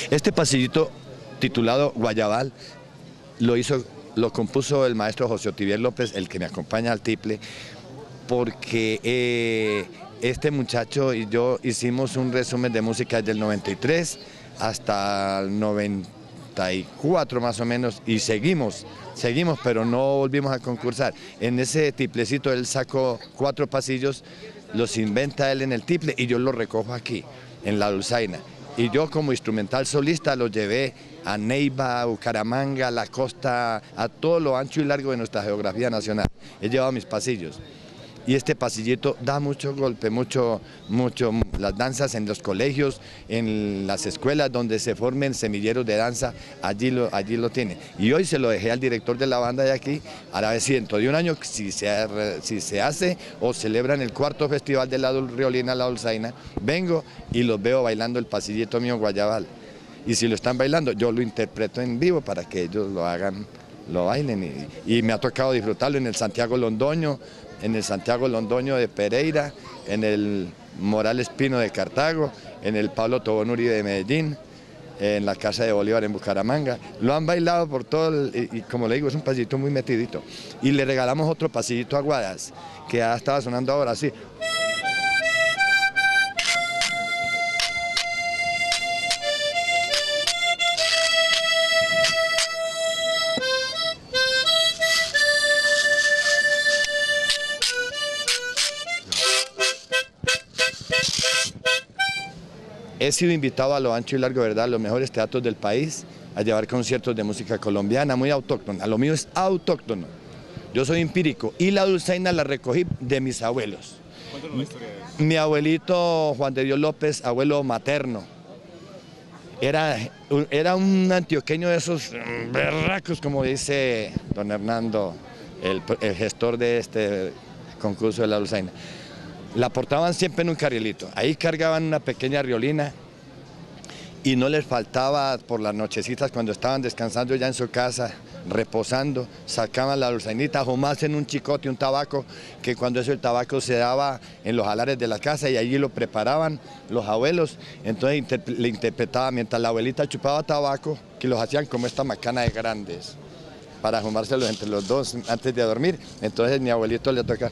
Este pasillito titulado Guayabal lo compuso el maestro José Otivier López, el que me acompaña al tiple, porque este muchacho y yo hicimos un resumen de música desde el 93 hasta el 94 más o menos, y seguimos, pero no volvimos a concursar. En ese tiplecito él sacó 4 pasillos, los inventa él en el tiple y yo los recojo aquí, en la dulzaina. Y yo como instrumental solista los llevé a Neiva, a Bucaramanga, a la costa, a todo lo ancho y largo de nuestra geografía nacional. He llevado mis pasillos. Y este pasillito da mucho golpe, mucho, las danzas en los colegios, en las escuelas donde se formen semilleros de danza, allí lo tiene. Y hoy se lo dejé al director de la banda de aquí, ahora ver si dentro de un año, si se hace o celebran el 4º festival de la Riolina, la Dulzaina, vengo y los veo bailando el pasillito mío Guayabal. Y si lo están bailando, yo lo interpreto en vivo para que ellos lo hagan, lo bailen. Y me ha tocado disfrutarlo en el Santiago Londoño, de Pereira, en el Morales Pino de Cartago, en el Pablo Tobón Uribe de Medellín, en la Casa de Bolívar en Bucaramanga. Lo han bailado por todo, y como le digo, es un pasillito muy metidito. Y le regalamos otro pasillito a Guadas, que ya estaba sonando ahora así. He sido invitado a lo ancho y largo, ¿verdad?, a los mejores teatros del país, a llevar conciertos de música colombiana, muy autóctona. Lo mío es autóctono. Yo soy empírico y la dulzaina la recogí de mis abuelos. Cuéntanos la historia de eso. Mi abuelito Juan de Dios López, abuelo materno, era un antioqueño de esos berracos, como dice don Hernando, el gestor de este concurso de la dulzaina. La portaban siempre en un carrilito, ahí cargaban una pequeña riolina y no les faltaba por las nochecitas cuando estaban descansando ya en su casa, reposando, sacaban la dulzainita, jamás en un chicote, un tabaco, que cuando eso el tabaco se daba en los alares de la casa y allí lo preparaban los abuelos, entonces le interpretaba mientras la abuelita chupaba tabaco, que los hacían como esta macana de grandes, para fumárselos entre los dos antes de dormir, entonces mi abuelito le toca...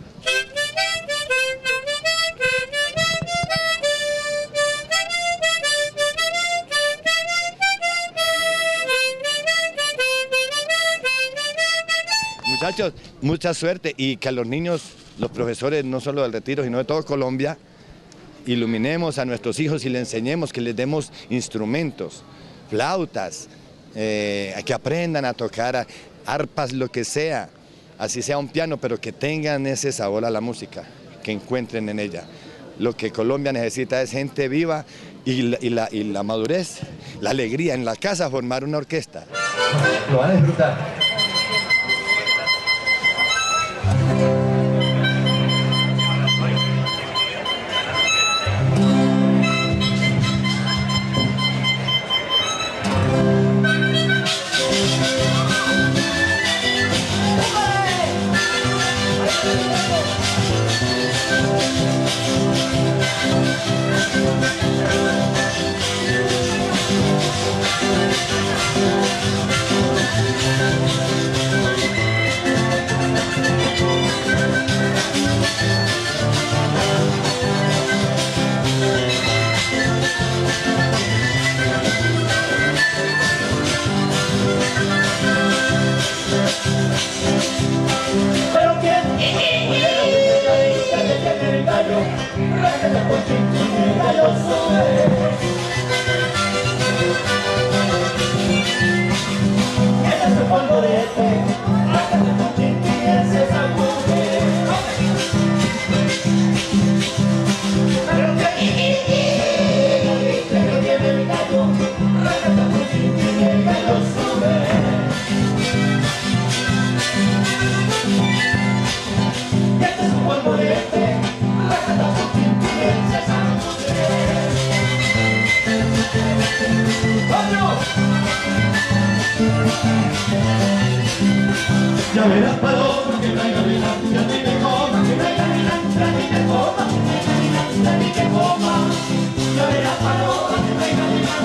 Muchachos, mucha suerte y que a los niños, los profesores, no solo del Retiro, sino de todo Colombia, iluminemos a nuestros hijos y les enseñemos, que les demos instrumentos, flautas, que aprendan a tocar arpas, lo que sea, así sea un piano, pero que tengan ese sabor a la música, que encuentren en ella. Lo que Colombia necesita es gente viva y la madurez, la alegría en la casa, formar una orquesta. Lo van a disfrutar. Ya verás paloma que traiga vela, ya te coma, que traiga vela, ya te coma, ya te coma. Ya verás paloma que traiga vela, ya te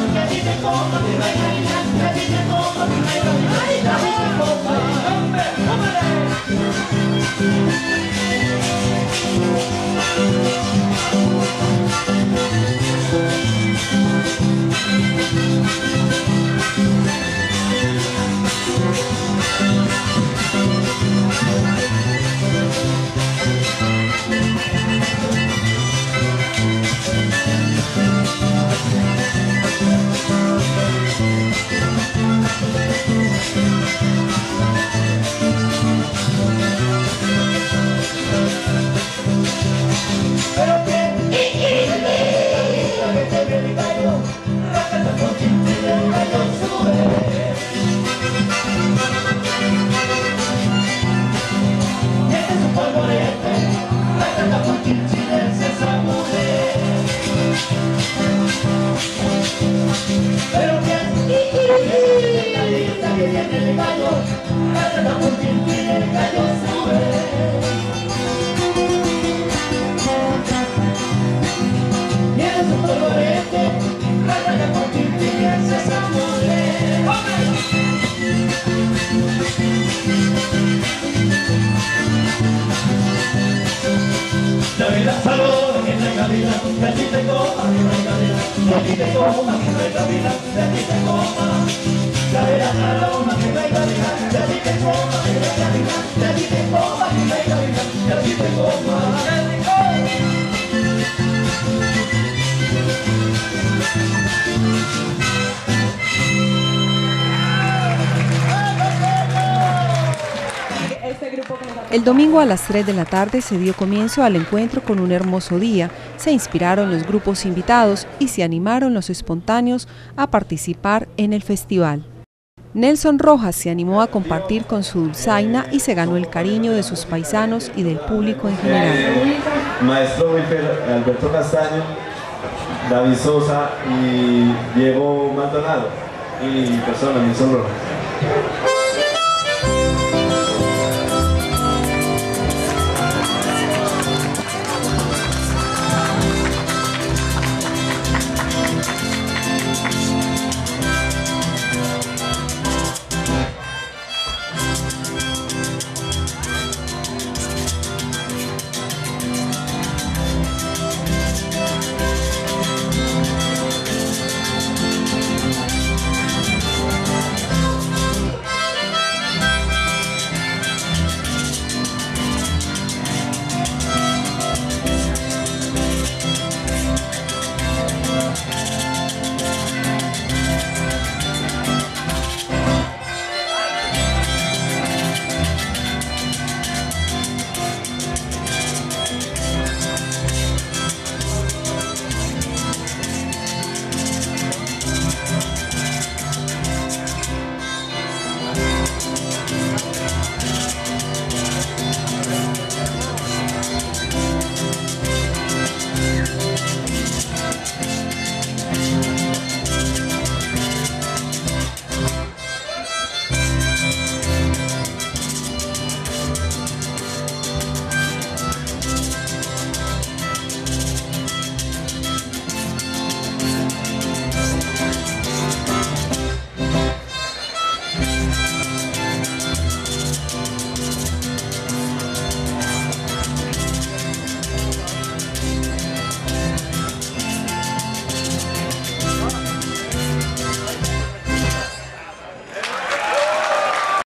El domingo a las 3 de la tarde se dio comienzo al encuentro con un hermoso día, se inspiraron los grupos invitados y se animaron los espontáneos a participar en el festival. Nelson Rojas se animó a compartir con su dulzaina y se ganó el cariño de sus paisanos y del público en general. Maestro Wilfer Alberto Castaño, David Sosa y Diego Maldonado y mi persona, Nelson Rojas.